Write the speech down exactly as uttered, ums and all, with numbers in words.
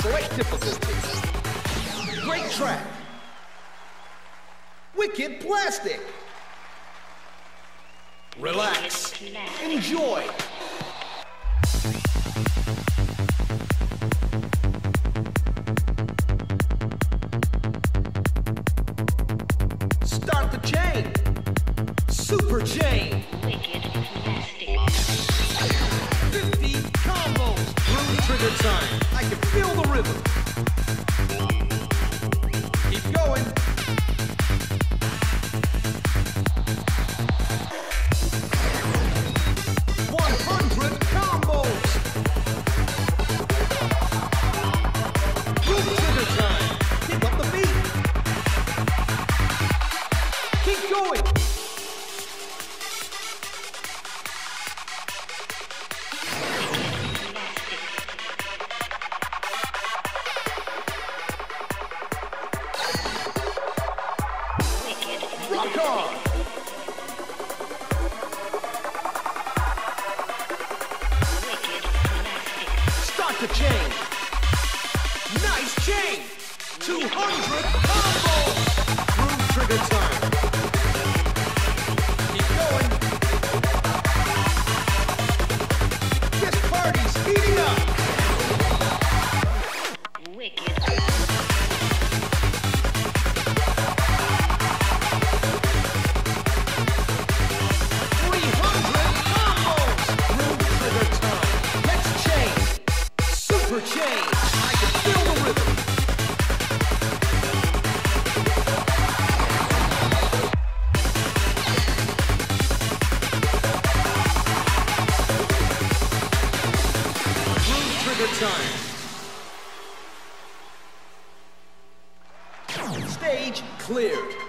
Select difficulty. Great track. Wicked plastic. Relax. Enjoy. Start the chain. Super chain. Wicked plastic. fifty combos. Groove trigger time. I can feel the rhythm. Keep going. one hundred combos. Groove trigger time. Keep up the beat. Keep going. Rock on! Start the chain! Nice chain! two hundred combos! Groove trigger time! Keep going! This party's heating up! Wicked. Super chain. I can feel the rhythm. Groove trigger time. Stage cleared.